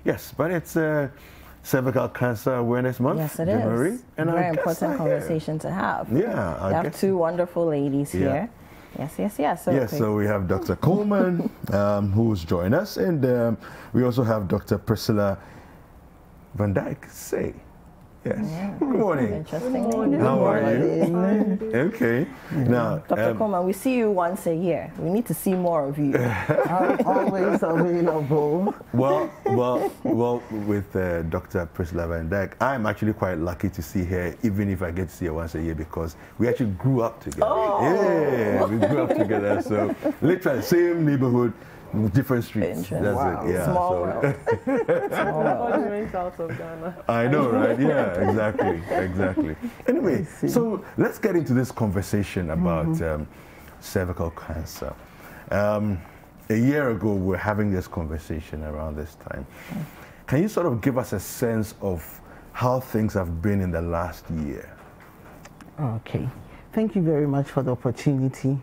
Yes, but it's Cervical Cancer Awareness Month. Yes, it January, is. And very important conversation to have. Yeah, we have two wonderful ladies here. Yes. So we have Dr. Coleman, who's joined us, and we also have Dr. Priscilla Van Dyke. Yes. Yeah. Good morning. Interesting. How are you? Okay. Now, Dr. Coleman, we see you once a year. We need to see more of you. I'm always available. Well, with Dr. Priscilla Van Dyke, I'm actually quite lucky to see her, even if I get to see her once a year, because we actually grew up together. Oh. Yeah, we grew up together. So literally same neighborhood, different streets. That's wow. it. Yeah. Small world. Small world. Out of Ghana. I know, right? Yeah, exactly. Anyway, so let's get into this conversation about cervical cancer. A year ago, we were having this conversation around this time. Can you sort of give us a sense of how things have been in the last year? Okay. Thank you very much for the opportunity.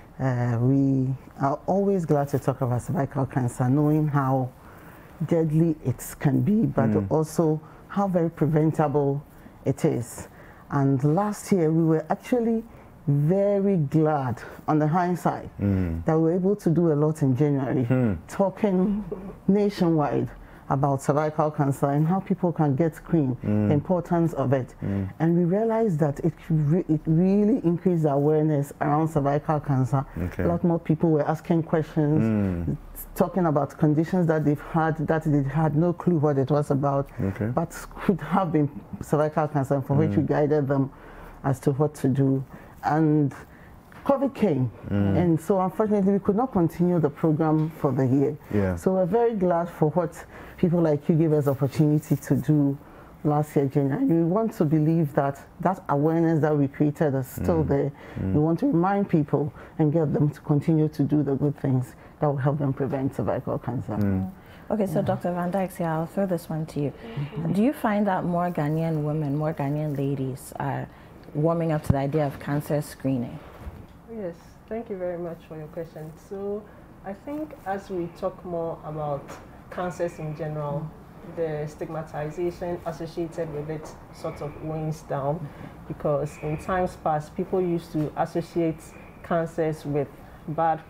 We are always glad to talk about cervical cancer, knowing how deadly it can be, but also how very preventable it is. And last year, we were actually very glad, on the hindsight, that we were able to do a lot in January, talking nationwide about cervical cancer and how people can get screened, the importance of it. And we realized that it really increased the awareness around cervical cancer. A lot more people were asking questions, talking about conditions that they've had, that they had no clue what it was about, but could have been cervical cancer, for which we guided them as to what to do. And COVID came, and so unfortunately we could not continue the program for the year. So we're very glad for what people like you gave us opportunity to do last year, January. We want to believe that that awareness that we created is still there. We want to remind people and get them to continue to do the good things that will help them prevent cervical cancer. Okay, so Dr. Van Dyke, I'll throw this one to you. Do you find that more Ghanaian women, more Ghanaian ladies are warming up to the idea of cancer screening? Yes, thank you very much for your question. So I think as we talk more about cancers in general, the stigmatization associated with it sort of wanes down, because in times past, people used to associate cancers with bad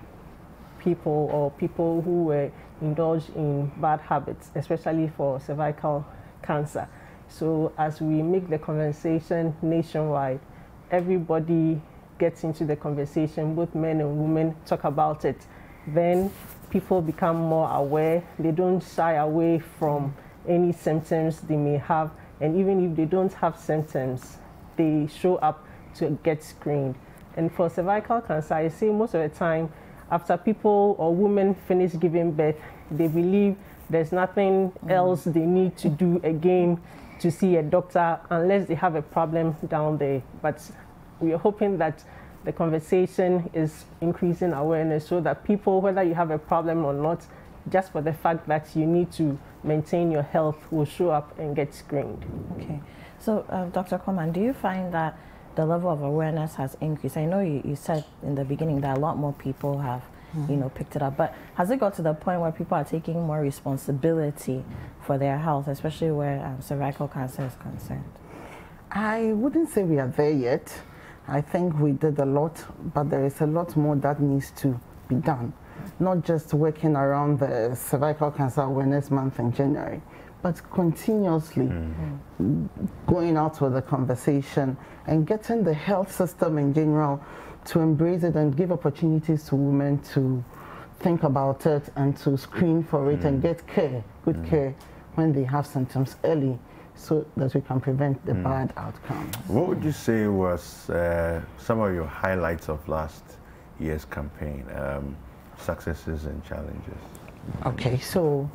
people or people who were indulged in bad habits, especially for cervical cancer. So as we make the conversation nationwide, everybody gets into the conversation, both men and women talk about it, then people become more aware. They don't shy away from any symptoms they may have, and even if they don't have symptoms, they show up to get screened. And for cervical cancer, I say most of the time, after people or women finish giving birth, they believe there's nothing else they need to do again to see a doctor unless they have a problem down there. But we are hoping that the conversation is increasing awareness so that people, whether you have a problem or not, just for the fact that you need to maintain your health, will show up and get screened. Okay. So, Dr. Coleman, do you find that the level of awareness has increased? I know you said in the beginning that a lot more people have picked it up, but has it got to the point where people are taking more responsibility for their health, especially where cervical cancer is concerned? I wouldn't say we are there yet. I think we did a lot, but there is a lot more that needs to be done. Not just working around the Cervical Cancer Awareness Month in January, but continuously going out with the conversation and getting the health system in general to embrace it and give opportunities to women to think about it and to screen for it and get care, good care, when they have symptoms early, so that we can prevent the bad outcomes. What would you say was some of your highlights of last year's campaign, successes and challenges? Okay, so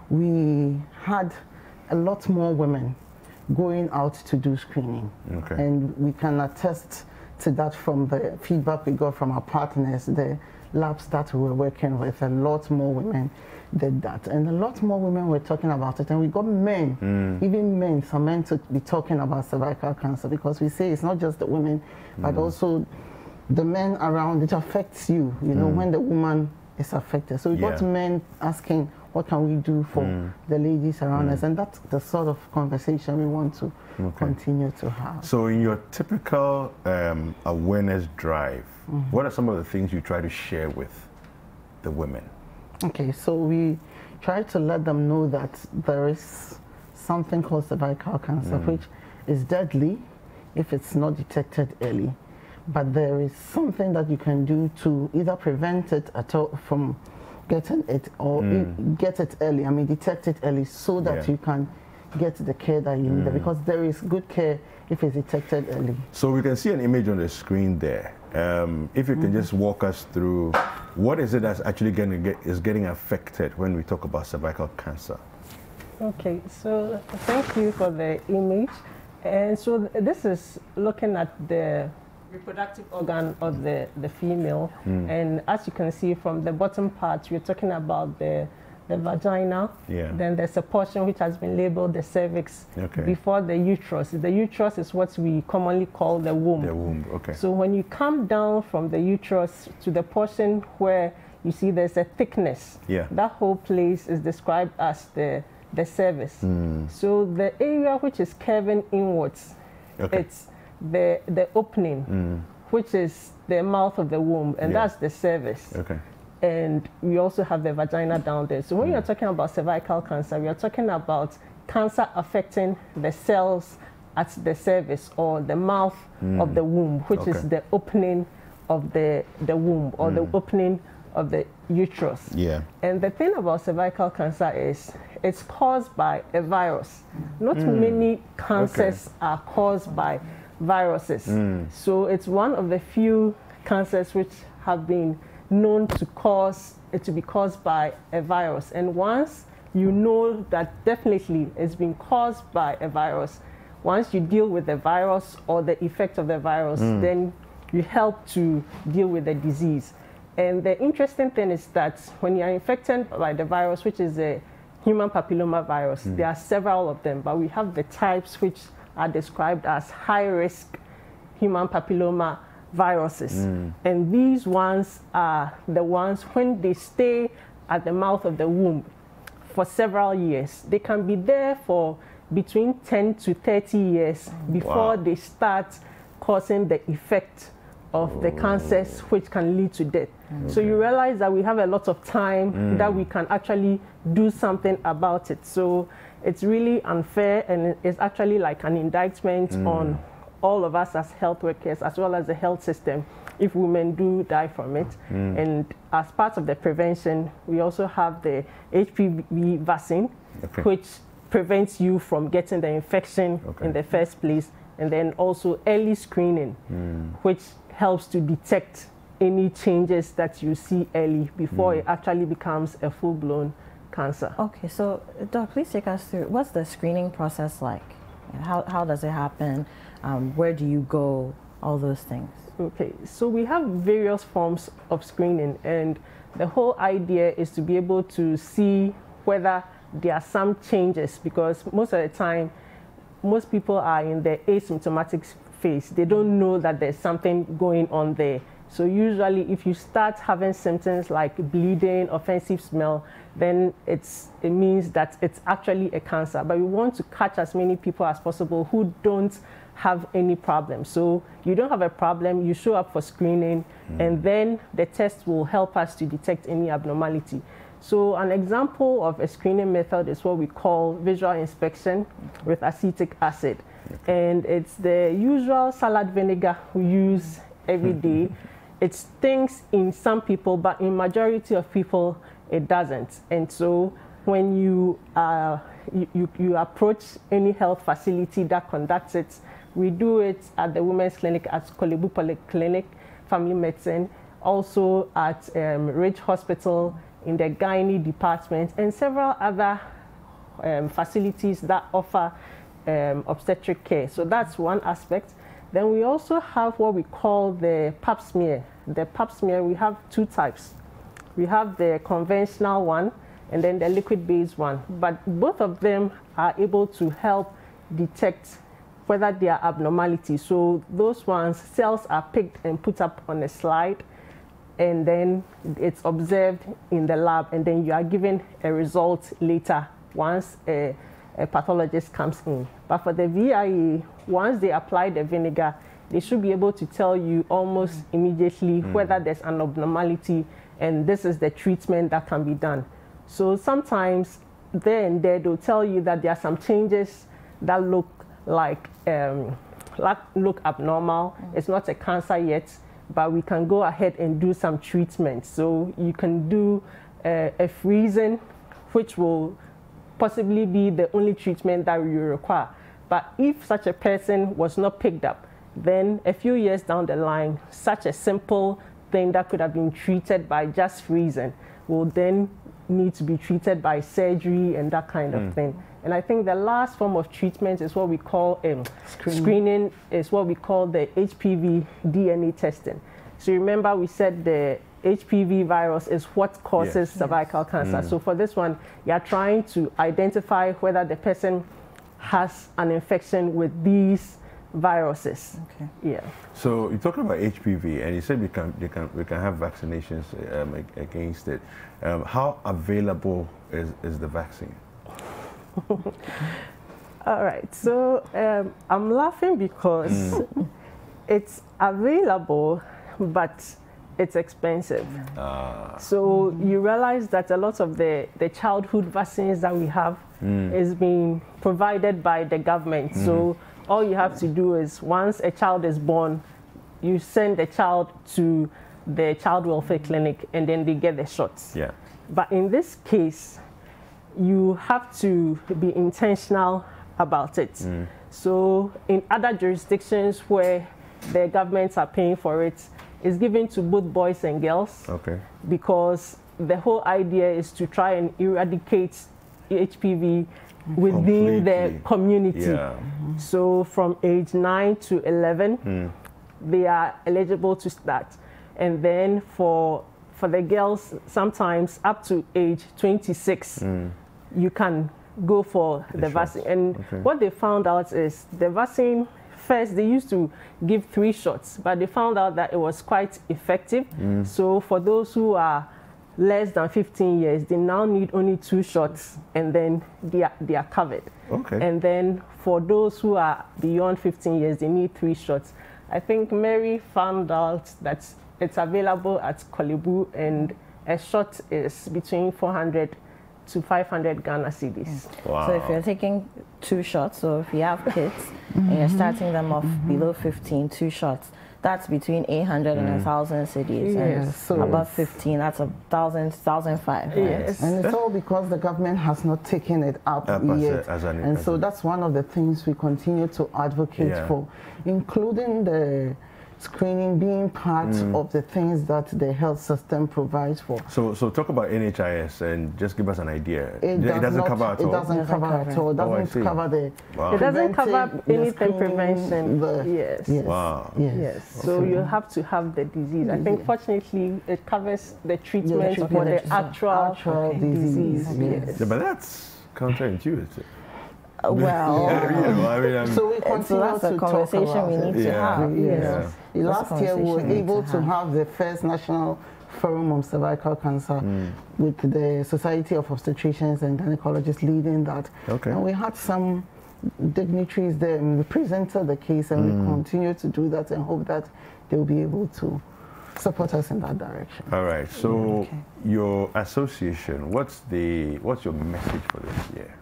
we had a lot more women going out to do screening. And we can attest to that from the feedback we got from our partners, the labs that we were working with. A lot more women did that, and a lot more women were talking about it. And we got men, even men, some men to be talking about cervical cancer, because we say it's not just the women, but also the men around. It affects you, you know, when the woman is affected. So we got men asking, what can we do for the ladies around us? And that's the sort of conversation we want to continue to have. So in your typical awareness drive, what are some of the things you try to share with the women? Okay, so we try to let them know that there is something called cervical cancer, which is deadly if it's not detected early. But there is something that you can do to either prevent it at all from getting it, or get it early, detect it early, so that you can get the care that you need, because there is good care if it's detected early. So we can see an image on the screen there. If you can just walk us through, what is it that's actually getting affected when we talk about cervical cancer? Okay, so thank you for the image. And so this is looking at the reproductive organ of the female. And as you can see from the bottom part, we're talking about the vagina. Then there's a portion which has been labeled the cervix before the uterus. The uterus is what we commonly call the womb. The womb, okay. So when you come down from the uterus to the portion where you see there's a thickness, that whole place is described as the cervix. So the area which is curving inwards, it's the opening, which is the mouth of the womb, and that's the cervix. And we also have the vagina down there. So when you're talking about cervical cancer, we are talking about cancer affecting the cells at the cervix, or the mouth of the womb, which is the opening of the womb, or the opening of the uterus. And the thing about cervical cancer is it's caused by a virus. Not many cancers are caused by viruses. So it's one of the few cancers which have been known to be caused by a virus. And once you know that definitely it's been caused by a virus, once you deal with the virus or the effect of the virus, then you help to deal with the disease. And the interesting thing is that when you are infected by the virus, which is a human papilloma virus, there are several of them, but we have the types which are described as high-risk human papilloma viruses. And these ones are the ones when they stay at the mouth of the womb for several years. They can be there for between 10 to 30 years before they start causing the effect of the cancers which can lead to death. So you realize that we have a lot of time that we can actually do something about it. So it's really unfair, and it's actually like an indictment on all of us as health workers, as well as the health system, if women do die from it. And as part of the prevention, we also have the HPV vaccine, which prevents you from getting the infection in the first place. And then also early screening, which helps to detect any changes that you see early before it actually becomes a full-blown cancer. Okay, so Doc, please take us through, what's the screening process like? How does it happen? Where do you go? All those things. Okay, so we have various forms of screening, and the whole idea is to be able to see whether there are some changes, because most of the time, most people are in the asymptomatic phase. They don't know that there's something going on there. So usually if you start having symptoms like bleeding, offensive smell, then it means that it's actually a cancer. But we want to catch as many people as possible who don't have any problem. So you don't have a problem, you show up for screening, and then the test will help us to detect any abnormality. So an example of a screening method is what we call visual inspection with acetic acid. And it's the usual salad vinegar we use every day. It stings in some people, but in majority of people, it doesn't. And so when you approach any health facility that conducts it, we do it at the Women's Clinic at Kolebu Polyclinic, Family Medicine, also at Ridge Hospital, in the gynae department, and several other facilities that offer obstetric care. So that's one aspect. Then we also have what we call the pap smear. The pap smear, we have two types. We have the conventional one and then the liquid-based one. But both of them are able to help detect whether there are abnormalities. So those ones, cells are picked and put up on a slide. and then it's observed in the lab, and then you are given a result later once a pathologist comes in. But for the VIA, once they apply the vinegar, they should be able to tell you almost immediately whether there's an abnormality, and this is the treatment that can be done. So sometimes there and there they'll tell you that there are some changes that look like look abnormal. It's not a cancer yet, but we can go ahead and do some treatment. So you can do a freezing, which will possibly be the only treatment that you require. But if such a person was not picked up, then a few years down the line, such a simple thing that could have been treated by just freezing will then need to be treated by surgery and that kind of thing. And I think the last form of treatment is what we call screening, is what we call the HPV DNA testing. So remember we said the HPV virus is what causes cervical cancer. So for this one, you are trying to identify whether the person has an infection with these viruses. Okay. Yeah. So you're talking about HPV, and you said we can have vaccinations against it. How available is the vaccine? All right. So I'm laughing because it's available, but it's expensive. So you realize that a lot of the childhood vaccines that we have is being provided by the government. So all you have to do is once a child is born, you send the child to the child welfare clinic and then they get the shots. Yeah. But in this case, you have to be intentional about it. So in other jurisdictions where the governments are paying for it, it's given to both boys and girls. Okay. Because the whole idea is to try and eradicate HPV within the community. Yeah. So from age 9 to 11, they are eligible to start. And then for the girls, sometimes up to age 26, you can go for the vaccine. And what they found out is the vaccine, first they used to give 3 shots, but they found out that it was quite effective. So for those who are less than 15 years, they now need only 2 shots, and then they are covered. Okay. And then for those who are beyond 15 years, they need 3 shots. I think Mary found out that it's available at Kolebu, and a shot is between 400 to 500 Ghana cedis. Wow. So if you're taking 2 shots, so if you have kids and you're starting them off below 15, 2 shots, that's between 800 and 1,000 cedis. Yes. So above 15, that's 1,000, 1,005. Right? Yes. And it's all because the government has not taken it up yet. And so that's one of the things we continue to advocate for, including the screening being part of the things that the health system provides for. So talk about NHIS and just give us an idea. It doesn't cover at all. It doesn't cover at all. It doesn't cover the. It doesn't cover anything prevention. Yes. Wow. Yes. So you have to have the disease. I think fortunately it covers the treatment for the actual disease. Yes. Yeah, but that's counterintuitive. Well, so we continue so that's a conversation we need to have. Yes. Last year we were able to have the first national forum on cervical cancer with the Society of Obstetricians and Gynecologists leading that. Okay. And we had some dignitaries there, and we presented the case, and we continue to do that and hope that they'll be able to support us in that direction. All right. So your association, what's your message for this year?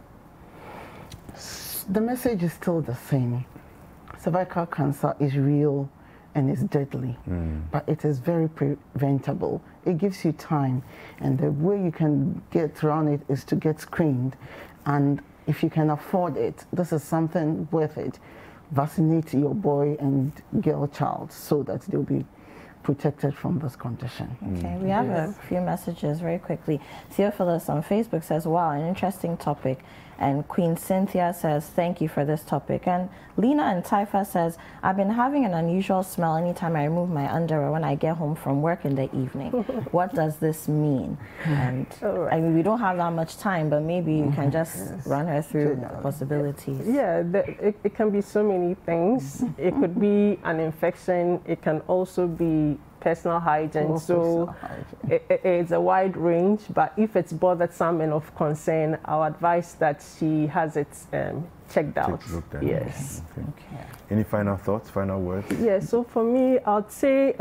The message is still the same. Cervical cancer is real and it's deadly, but it is very preventable. It gives you time, and the way you can get around it is to get screened. And if you can afford it, this is something worth it. Vaccinate your boy and girl child so that they'll be protected from this condition. Okay, we have a few messages very quickly. Theophilus on Facebook says, wow, an interesting topic. And Queen Cynthia says, thank you for this topic. And Lena and Taifa says, I've been having an unusual smell anytime I remove my underwear when I get home from work in the evening. What does this mean? And I mean, we don't have that much time, but maybe you can just run her through the possibilities. Yeah, it can be so many things. It could be an infection. It can also be personal hygiene. So it's a wide range, but if it's bothersome and of concern, I'll advise that she has it checked out. Yes. Okay. Any final thoughts, final words? Yeah, so for me, I'd say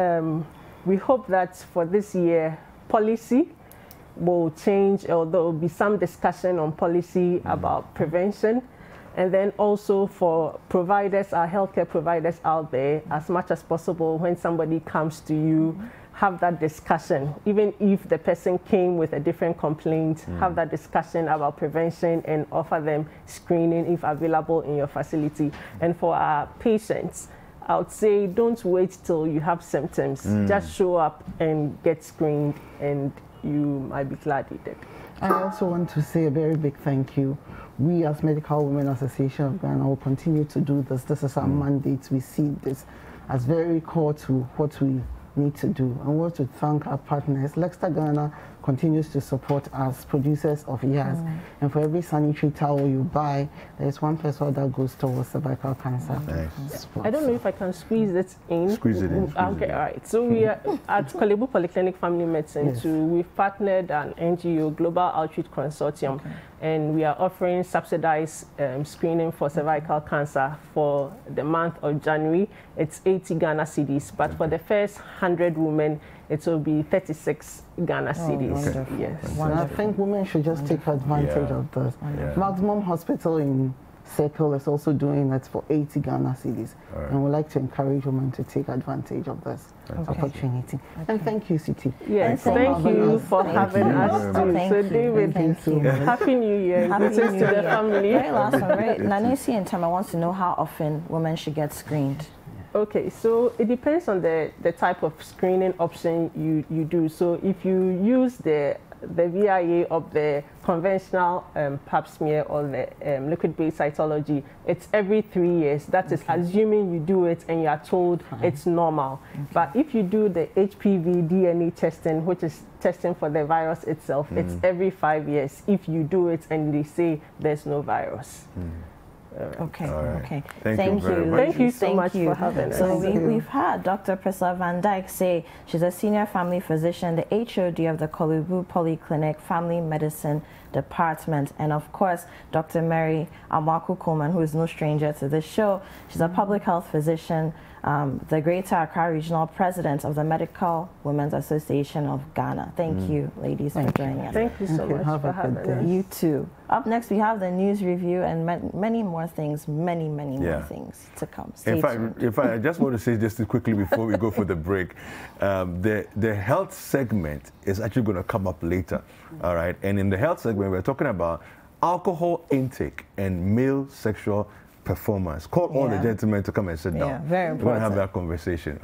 we hope that for this year, policy will change, or there will be some discussion on policy about prevention. And then also for providers, our healthcare providers out there, as much as possible, when somebody comes to you, have that discussion. Even if the person came with a different complaint, have that discussion about prevention and offer them screening if available in your facility. And for our patients, I would say don't wait till you have symptoms. Just show up and get screened, and you might be glad you did. I also want to say a very big thank you. We as Medical Women Association of Ghana will continue to do this. This is our mandate. We see this as very core to what we need to do. And we want to thank our partners. Lexta Ghana continues to support us, producers of ears. And for every sanitary towel you buy, there's $1 that goes towards cervical cancer. Nice. I don't know if I can squeeze it in. Squeeze it in. Okay, all right. So we are at Korle Bu Polyclinic Family Medicine too. We've partnered an NGO, Global Outreach Consortium, and we are offering subsidized screening for cervical cancer for the month of January. It's 80 Ghana cedis, but for the first 100 women, it will be 36 Ghana cedis. Wonderful. Yes. And I think women should just take advantage of this. Maximum Hospital in Circle is also doing it for 80 Ghana cedis. And we'd like to encourage women to take advantage of this opportunity. And thank you, Siti. Yes, thank you for having us too. So David, Happy New Year. Happy New to the family. Very last one, right? Nanesi and Tama wants to know how often women should get screened. Okay, so it depends on the type of screening option you do. So if you use the VIA of the conventional pap smear or the liquid-based cytology, it's every 3 years. That is assuming you do it and you are told it's normal. But if you do the HPV DNA testing, which is testing for the virus itself, it's every 5 years if you do it and they say there's no virus. Okay, okay. Thank you. Thank you so much for having us. So we've had Dr. Priscilla Van Dyke say she's a senior family physician, the HOD of the Korle Bu Polyclinic Family Medicine Department, and of course, Dr. Mary Amaku Coleman, who is no stranger to this show. She's a public health physician, the Greater Accra Regional President of the Medical Women's Association of Ghana. Thank you, ladies, for joining us. Thank you so much for having us. You too. Up next, we have the news review and many more things, many more things to come. Stay tuned. In fact, I just want to say just quickly before we go for the break, the health segment is actually going to come up later, all right? And in the health segment, we're talking about alcohol intake and male sexual performance. Call all the gentlemen to come and sit down. Very important. We're going to have that conversation.